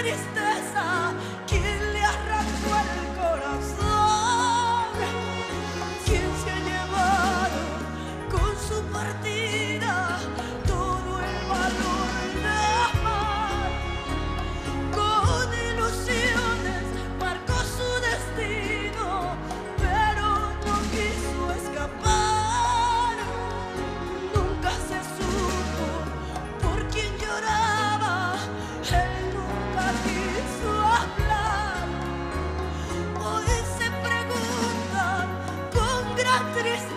tristeza, quien le arrancó el corazón, quien se ha llevado con su partida todo el valor de amar. Con ilusiones marcó su destino, pero no quiso escapar. Nunca se supo por quién lloraba, él nunca quiso hablar. Hoy se pregunta con gran tristeza